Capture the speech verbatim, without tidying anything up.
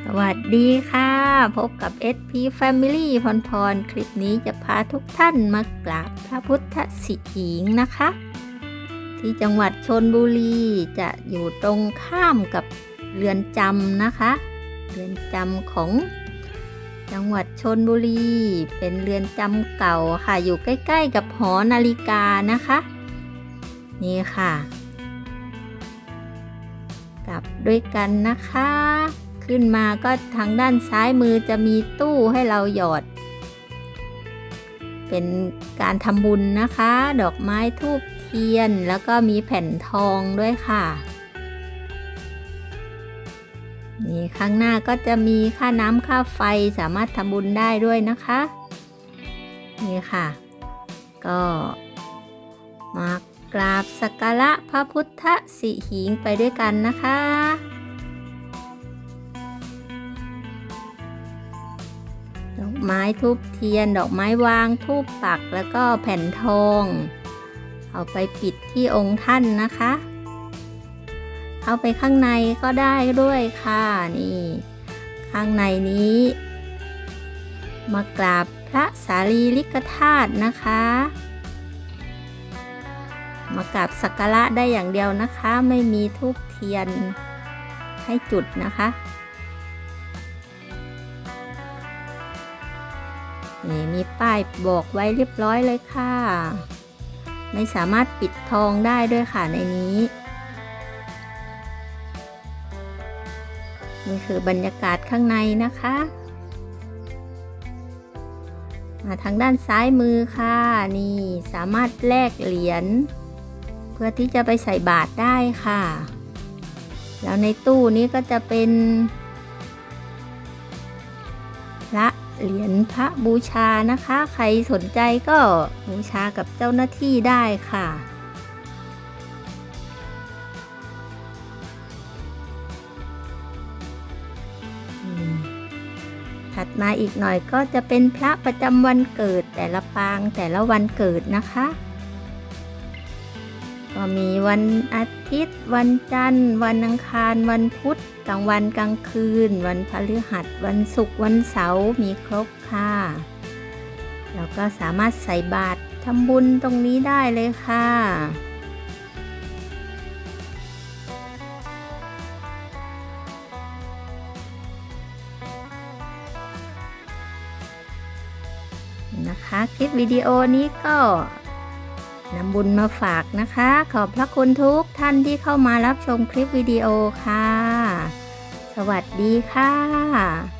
วัสดีค่ะพบกับ เอส พี Family พรพรคลิปนี้จะพาทุกท่านมากราบพระพุทธสิหิงค์นะคะที่จังหวัดชลบุรีจะอยู่ตรงข้ามกับเรือนจำนะคะเรือนจำของจังหวัดชลบุรีเป็นเรือนจำเก่าค่ะอยู่ใกล้ๆกับหอนาฬิกานะคะนี่ค่ะกลับด้วยกันนะคะขึ้นมาก็ทางด้านซ้ายมือจะมีตู้ให้เราหยอดเป็นการทำบุญนะคะดอกไม้ธูปเทียนแล้วก็มีแผ่นทองด้วยค่ะนี่ข้างหน้าก็จะมีค่าน้ำค่าไฟสามารถทำบุญได้ด้วยนะคะนี่ค่ะก็มากราบสักการะพระพุทธสิหิงค์ไปด้วยกันนะคะดอกไม้ธูปเทียนดอกไม้วางธูปปักแล้วก็แผ่นทองเอาไปปิดที่องค์ท่านนะคะเข้าไปข้างในก็ได้ด้วยค่ะนี่ข้างในนี้มากราบพระสารีริกธาตุนะคะมากราบสักการะได้อย่างเดียวนะคะไม่มีธูปเทียนให้จุดนะคะนี่มีป้ายบอกไว้เรียบร้อยเลยค่ะไม่สามารถปิดทองได้ด้วยค่ะในนี้นี่คือบรรยากาศข้างในนะคะมาทางด้านซ้ายมือค่ะนี่สามารถแลกเหรียญเพื่อที่จะไปใส่บาตรได้ค่ะแล้วในตู้นี้ก็จะเป็นพระเหรียญพระบูชานะคะใครสนใจก็บูชากับเจ้าหน้าที่ได้ค่ะถัดมาอีกหน่อยก็จะเป็นพระประจำวันเกิดแต่ละปางแต่ละวันเกิดนะคะก็มีวันอาทิตย์วันจันทร์วันอังคารวันพุธกลางวันกลางคืนวันพฤหัสวันศุกร์วันเสาร์มีครบค่ะแล้วก็สามารถใส่บาตรทำบุญตรงนี้ได้เลยค่ะนะคะคลิปวิดีโอนี้ก็นำบุญมาฝากนะคะขอบพระคุณทุกท่านที่เข้ามารับชมคลิปวิดีโอค่ะสวัสดีค่ะ